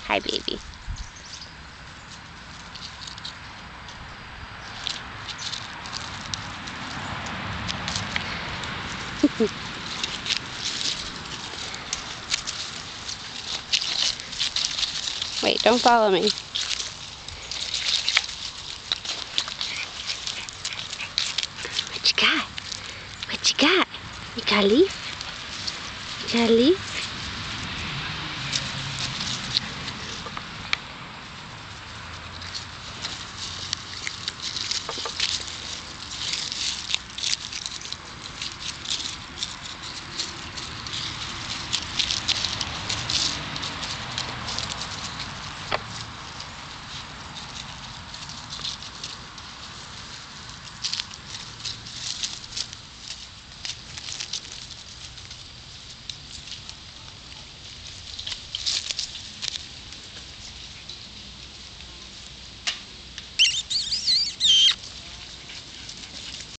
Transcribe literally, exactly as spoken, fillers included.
Hi, baby. Wait, don't follow me. What you got? What you got? You got a leaf? You got a leaf?